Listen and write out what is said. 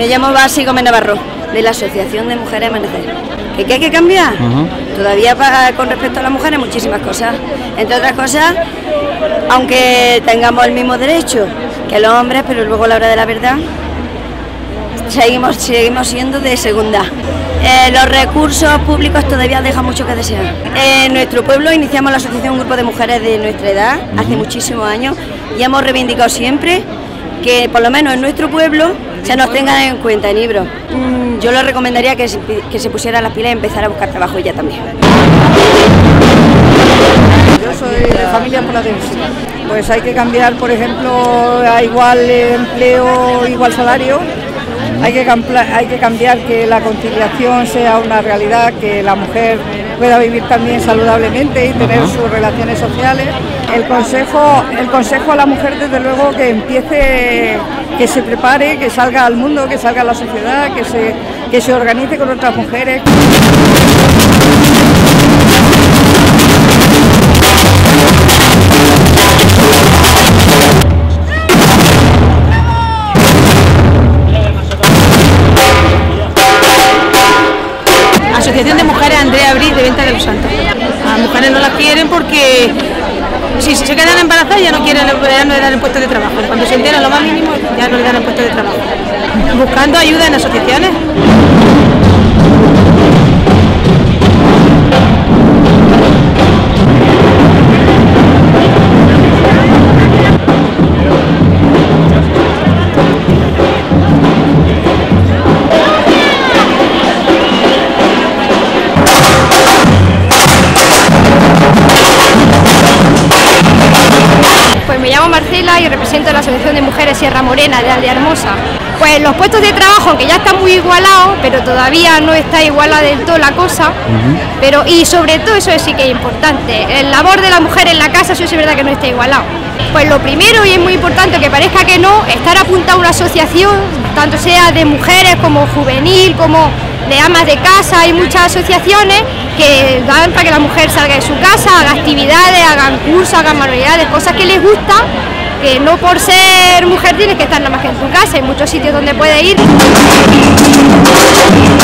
Me llamo Basi Gómez Navarro, de la Asociación de Mujeres Amanecer. ¿Qué hay que cambiar? Todavía con respecto a las mujeres muchísimas cosas. Entre otras cosas, aunque tengamos el mismo derecho que los hombres, pero luego a la hora de la verdad seguimos siendo de segunda. Los recursos públicos todavía dejan mucho que desear. En nuestro pueblo iniciamos la asociación Un Grupo de Mujeres de nuestra edad hace muchísimos años y hemos reivindicado siempre que por lo menos en nuestro pueblo se nos tenga en cuenta en Ibro. Yo le recomendaría que se pusiera las pilas y empezara a buscar trabajo ella también. Yo soy de familia poladense. Pues hay que cambiar, por ejemplo, a igual empleo, igual salario. Hay que cambiar que la conciliación sea una realidad, que la mujer pueda vivir también saludablemente y tener sus relaciones sociales. El consejo a la mujer, desde luego, que empiece, que se prepare, que salga al mundo, que salga a la sociedad, que se organice con otras mujeres. Asociación de Mujeres Andrea Abril de Venta de los Santos. Las mujeres no las quieren porque si se quedan embarazadas ya no le dan el puesto de trabajo. Cuando se enteran lo más mínimo ya no le dan el puesto de trabajo. Buscando ayuda en asociaciones. Pues me llamo Marcela y represento a la Asociación de Mujeres Sierra Morena de Aldea Hermosa. Pues los puestos de trabajo, aunque ya están muy igualados, pero todavía no está igualada del todo la cosa, y sobre todo eso sí que es importante, el labor de la mujer en la casa, eso sí es verdad que no está igualado. Pues lo primero, y es muy importante que parezca que no, estar apuntado a una asociación, tanto sea de mujeres como juvenil, como de amas de casa. Hay muchas asociaciones que dan para que la mujer salga de su casa, haga actividades, hagan cursos, hagan manualidades, cosas que les gustan, que no por ser mujer tienes que estar nada más que en tu casa, hay muchos sitios donde puedes ir.